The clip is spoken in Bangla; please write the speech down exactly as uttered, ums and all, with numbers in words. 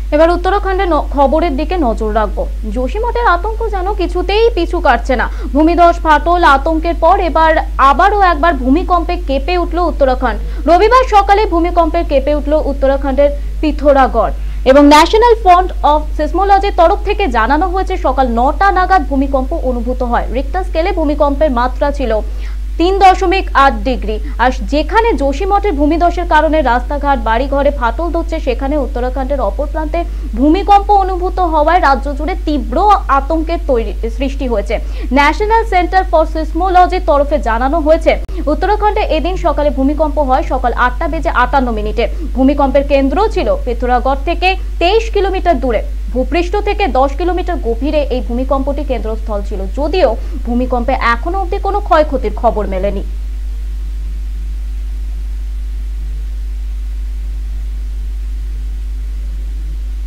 এবার উত্তরাখণ্ডের খবরের দিকে নজর রাখবো। যোশীমঠের আতঙ্ক যেন কিছুতেই পিছু কাটছে না। ভূমিধস, ফাটল, আতঙ্কের পর এবার আবারও একবার ভূমিকম্পে কেঁপে উঠল উত্তরাখণ্ড। রবিবার সকালে ভূমিকম্পে কেঁপে উঠল উত্তরাখণ্ডের পিথোরাগড় এবং ন্যাশনাল ফান্ড অফ সিসমোলজির তরফ থেকে জানানো হয়েছে সকাল নটা নাগাদ ভূমিকম্প অনুভূত হয়। রিক্টার স্কেলে ভূমিকম্পের মাত্রা ছিল তিন দশমিক আট ডিগ্রি। আর যেখানে যোশীমঠের ভূমিধসের কারণে রাস্তাঘাট, বাড়িঘরে ফাটল ধরছে, সেখানে উত্তরাখণ্ডের অপর প্রান্তে ভূমিকম্প অনুভূত হওয়ায় রাজ্য জুড়ে তীব্র আতঙ্কের তৈরি সৃষ্টি হয়েছে। ন্যাশনাল সেন্টার ফর সিসমোলজির তরফে জানানো হয়েছে উত্তরাখণ্ডে এদিন সকালে ভূমিকম্প হয় সকাল আটটা বেজে আটান্ন মিনিটে। ভূমিকম্পের কেন্দ্র ছিল পিথোরাগড় থেকে তেইশ কিলোমিটার দূরে। ভূপৃষ্ঠ থেকে দশ কিলোমিটার গভীরে এই ভূমিকম্পটি কেন্দ্রস্থল ছিল, যদিও ভূমিকম্পে এখনো অবধি কোনো ক্ষয়ক্ষতির খবর মেলেনি।